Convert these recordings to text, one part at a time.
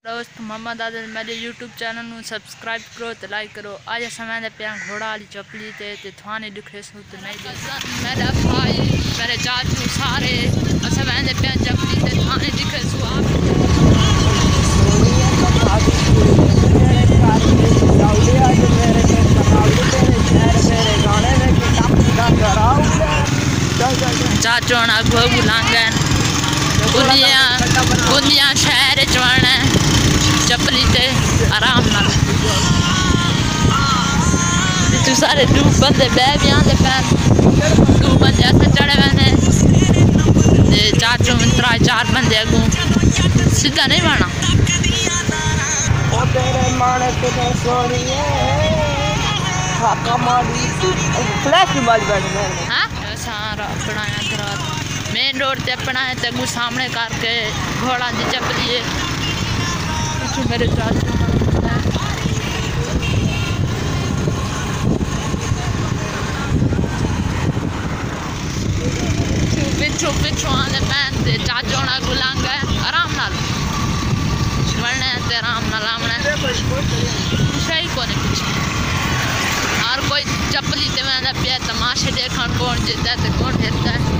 दोस्त मोहम्मद आदिल मेरे YouTube channel में सब्सक्राइब करो तो लाइक करो। आज समय पे घोड़ा वाली चपली ते थाने दिखे सो तो नहीं मेरा भाई मेरे चाचू सारे समय पे चपली ते थाने दिखे सो चाचू अगो बुलांगन बुंदियां शहर चवाना चपली ते आराम नाल तू सारे दू बंदे बह भी आंदे पैन दू बंदे ऐसे चढ़े वने ते चाचू मित्रा चार बंदे अगू सीधा नहीं बाना ओ तेरे माने कितने सोनिए खाका मारी फ्लैश की बाज बैठ गए हां सारा बनाया करा मेन रोड ते अपना है ते सामने करके घोड़ा दी चपली है पीछे मेरे चाचू पिछू आने पैन ते चाचू ना गुलांग है आराम नाल वरने ते आराम नाल आमने सही कोने पीछे और कोई चपली ते मैं पे तमाशे देखण कौन जीता ते कौन हारता है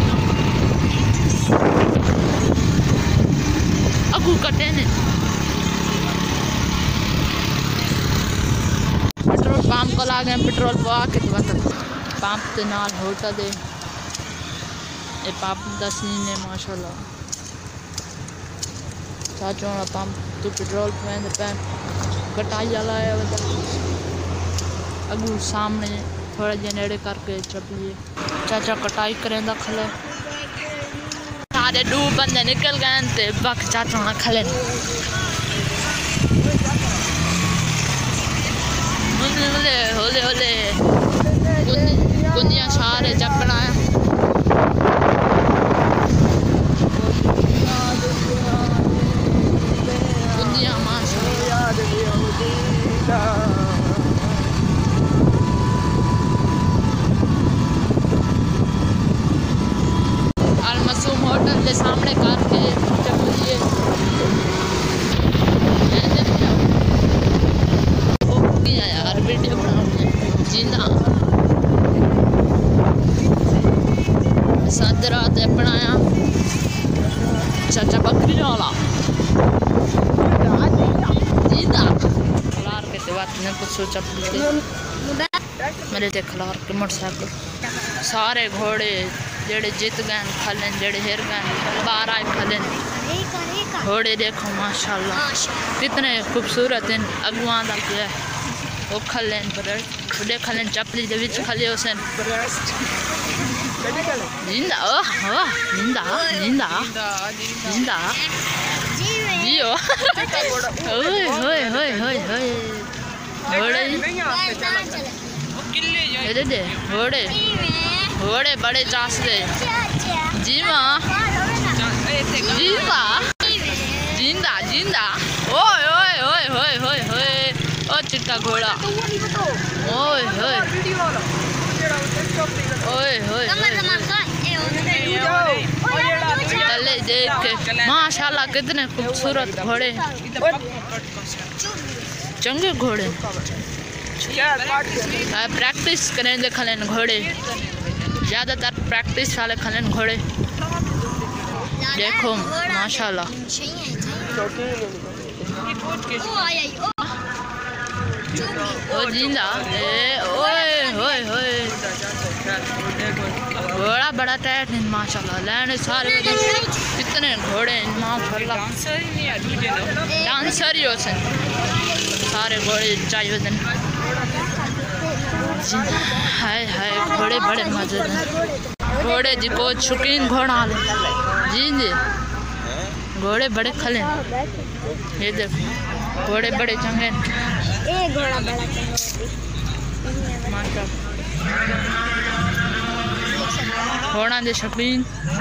अगू कटे ने पेट्रोल पंप को लागे पेट्रोल पवा के पंप के नाल होटल दे ए पंप दसनी ने माशाल्लाह चाचू वाला पंप तो पेट्रोल पे पैन कटाई वाला है अगू सामने थोड़ा जे नेड़े करके चपली चाचा कटाई करेंदा खले सारे दो बंदे निकल गए ते बक चाचू ना खले होले होले होले गुंदियां सारे चपना है गुंदियां माशाल्लाह होटल के सामने करके चपलिए यार वीडियो बनाऊंगी जिंदा सदरा ते बनाया चाचा बकरी वाला जिंदा खलार के बात ने कुछ चपली मेरे ते खलार के मोटरसाइकिल सारे घोड़े जेड़े जीत गए खलन जेड़े हेर गए 12 खलन घोड़े देखो माशाल्लाह कितने खूबसूरत हैं अगुआ दा क्या वो खलन पर बड़े खलन चपली दे विच खले होसन जिंदा ओह जिंदा जिंदा जिंदा जियो ओए होए होए होए होए घोड़े दे घोड़े घोड़े बड़े चासते जी माँ जिंदा जिंदा जिंदा ओए ओए ओए ओए ओए ओए ओ चिट्टा घोड़ा ओए ओए ओए ओए चले देख के माशाल्लाह कितने खूबसूरत घोड़े चंगे घोड़े प्रैक्टिस करें खलन घोड़े ज़्यादातर प्रैक्टिस वाले खलन घोड़े देखो माशाल्लाह ओ जिंदा ओए ओए ओए घोड़ा बड़ा टाइट है माशाल्लाह लेने सारे कितने घोड़े माशाल्लाह डांसर ही होते सारे घोड़े चाहिए होते हाय हाय घोड़े बड़े मजे घोड़े जी को शौकीन घोड़ा जी जी घोड़े बड़े खले ये देखो घोड़े बड़े चंगे घोड़ा बड़ा घोड़ा दे शौकीन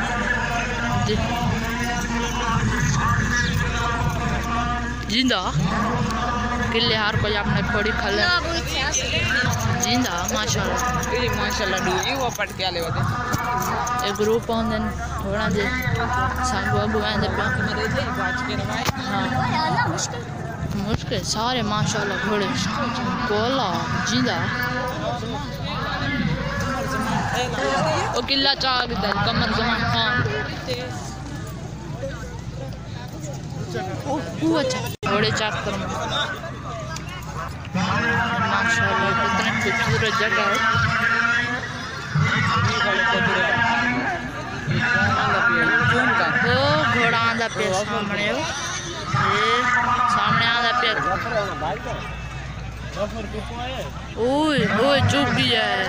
जिंदा किले हार को आपने थोड़ी खले जिंदा माशाल्लाह माशाल्लाह वो पट के आले होते एक ग्रुप होंदे थोड़ा जे सांगो अगु आंदे पे मेरे थे बाज के रवाय हां मुश्किल सारे माशाल्लाह घोड़े गोला जिंदा ओ किला चाक कमर जमान खान अच्छा घोड़े चाक कर माशाल्लाह कितने खूबसूरत जगह है। ओ घोड़ा आंदा पे सामने सामने आंदा पे ओए ओए चुप गया है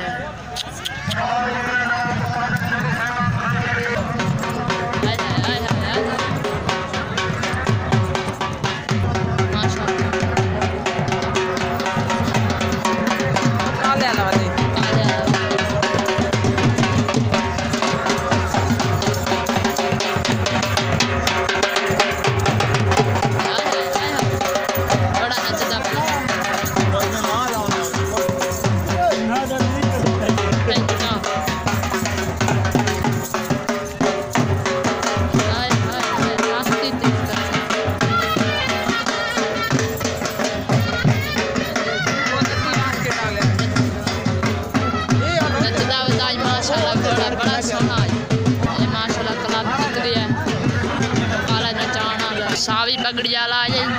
सावी पगड़ी जाला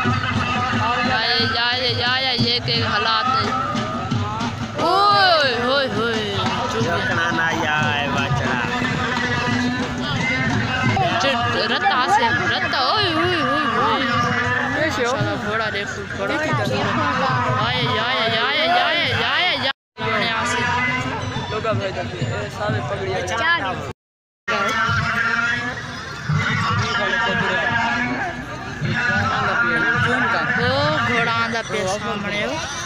आए ये के हालात है ओए होए होए जकना ना आए बचड़ा रत्ता से रत्ता ओए ओए ओए माशाल्लाह घोड़ा देखो घोड़ा आए आसे लोग भाई जाते सावे पगड़ी घोड़ा आंदा पे सामने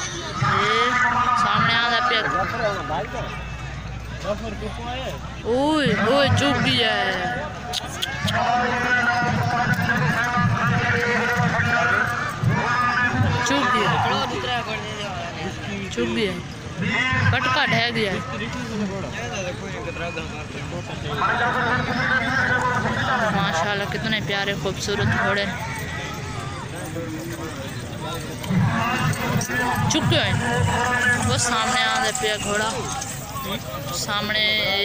आंदा पे ओए ओए चुप गया है चुप गया पटका ढह गया माशाल्लाह कितने प्यारे खूबसूरत घोड़े चुके हैं वो सामने आंदे पे घोड़ा सामने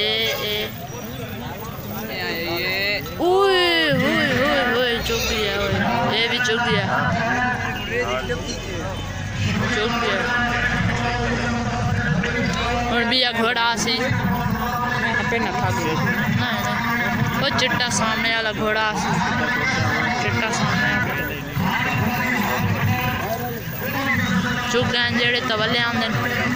ओए ओए ओए ओए चुक गया ये भी चुक गया और भी घोड़ा सी पे न खा गए नहीं वो चिट्टा सामने वाला घोड़ा चिट्टा सामने चुक गए जेड़े तवले आंदे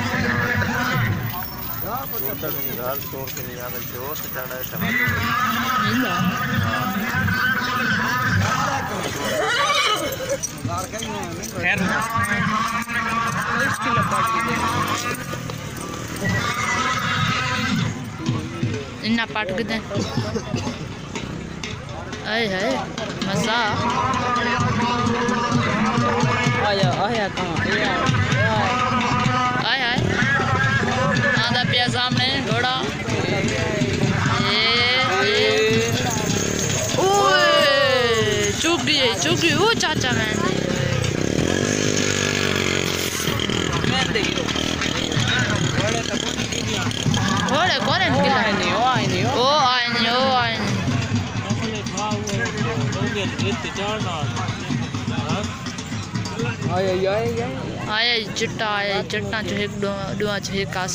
इन्ना पट गए आए है मजा आया आया कहां आए आए आधा पिया सामने घोड़ा चुप गई वो चाचा मैं घोड़े कौन है आया चिट्टा आया चिट्टा जो एक दुआ जो एक कास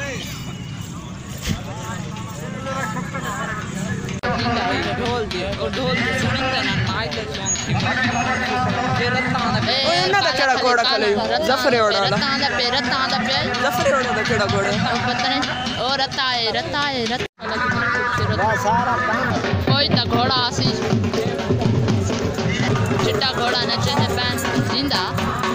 ढोल दे सुनिंदा ना नाई दे सॉन्ग ये रत्ता ना केड़ा घोड़ा खले जफरे ओड़ा रत्ता दा पे जफरे ओड़ा दा केड़ा घोड़ा पता नहीं ओ रत्ता है सारा कोई ता घोड़ा आसी चिट्टा घोड़ा नचे ने पैन जिंदा